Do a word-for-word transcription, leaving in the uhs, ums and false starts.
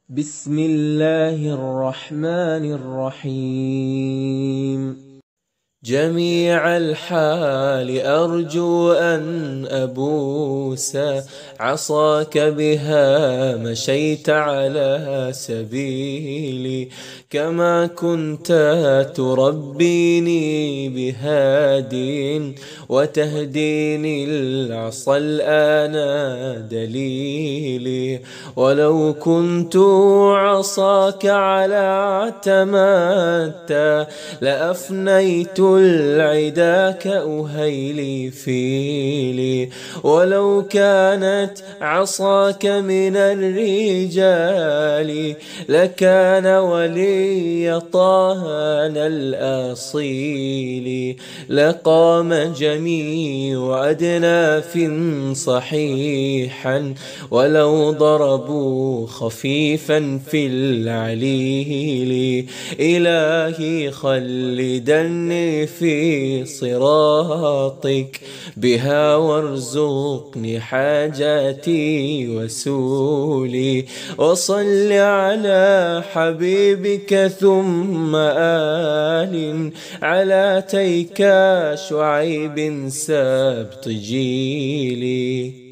بسم الله الرحمن الرحيم. جميع الحال أرجو أن أبوس عصاك بها مشيت على سبيلي، كما كنت تربيني بهادٍ وتهديني العصا الآن دليلي. ولو كنت عصاك على اعتمدت لأفنيت العدا كأهيل فيلي. ولو كانت عصاك من الرجال لكان ولي طه الأصيل. لقام جميع أدناف صحيحا ولو ضربوا خفيفا في العليل. إلهي خلدني في صراطك بها وارزقني حاجاتي وسولي. وصل على حبيبك ثم آل على تيك شعيب سبط جيلي.